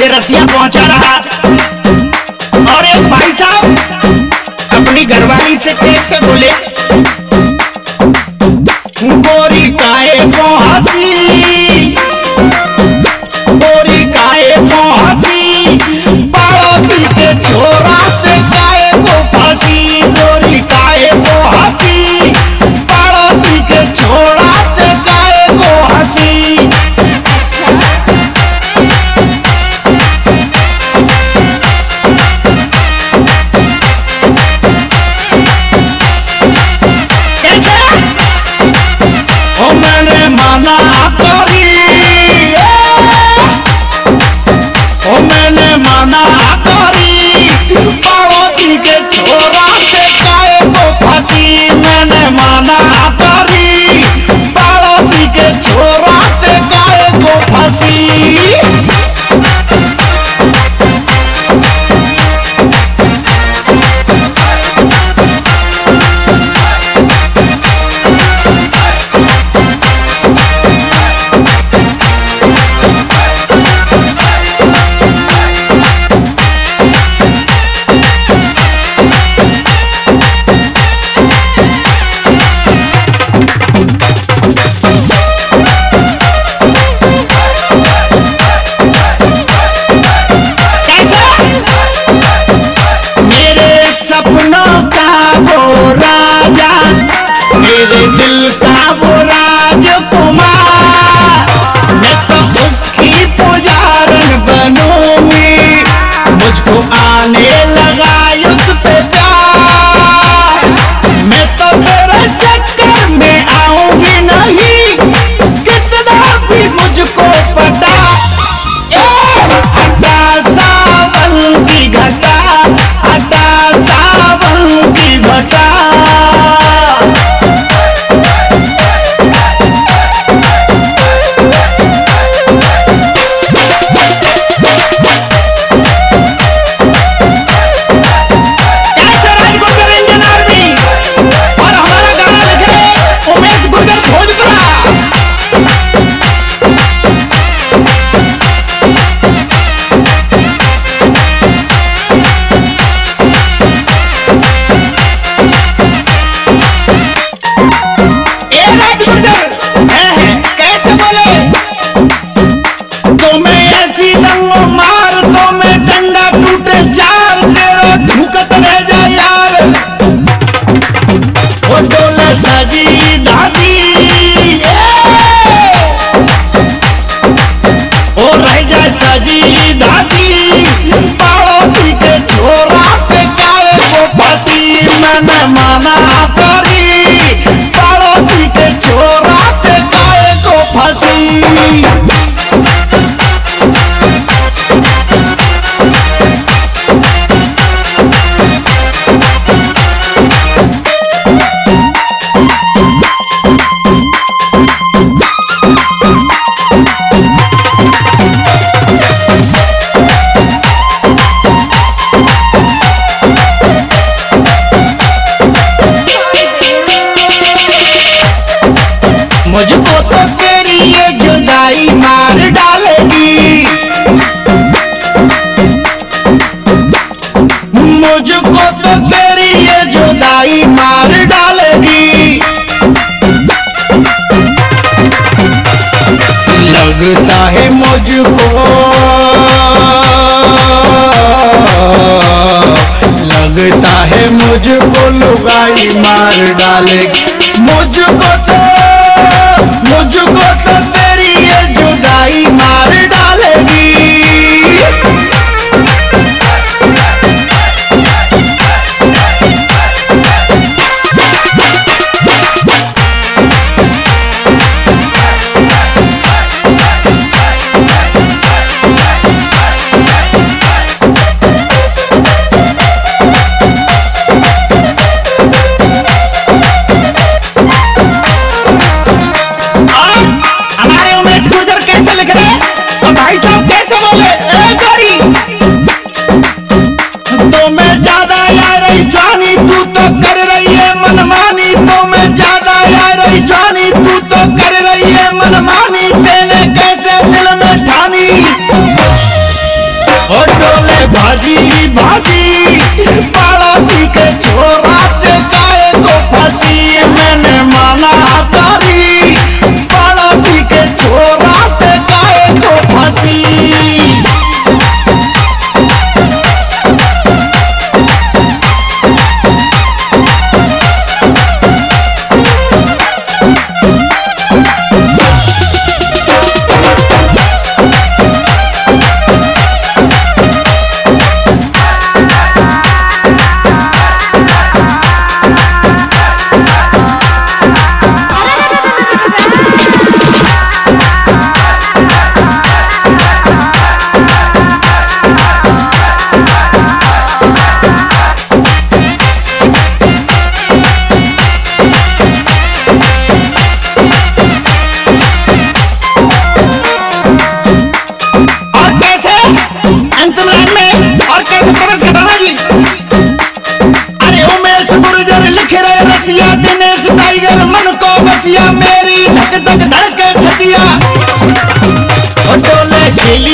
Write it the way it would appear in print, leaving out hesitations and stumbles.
ये रसिया पहुंचा रहा। और एक भाई साहब अपनी घरवाली से कैसे बोले, गोरी काहे को हंसी, गोरी काहे को हंसी, पड़ोसी के छोरा से काहे को फंसी, गोरी काहे को हंसी, पड़ोसी के छोरा से काहे को हंसी। पड़ोसी के छोरा से काहे को फंसी, मैंने माना करी, पड़ोसी के छोरा से काहे को फंसी। मेरे दिल का वो राजकुमार, मैं तो उसकी पुजारन बनूंगी, मुझको आने लगा उस पे प्यार, मैं तो तेरे चक्कर में आऊंगी नहीं, कितना भी मुझको पता। हटा सावन की घटा, हटा सावन की घटा। पड़ोसी के छोरा पे काहे को फंसी, मैंने माना करी, पड़ोसी के छोरा पे काहे को फंसी। मुझको तो तेरी ये जुदाई मार डालेगी, मुझको तो तेरी ये जुदाई मार डालेगी, लगता है मुझको, लगता है मुझको लुगाई मार डालेगी, मुझको तो तेरी ये जुदाई मार डालेगी। बोले भाजी भाजी पड़ोसी के छोरा ते काहे को फंसी। मैंने माना करी पड़ोसी के छोरा ते काहे को फंसी। दिनेश टाइगर मन को बसिया मेरी धक धक धड़के छतिया डोले खेली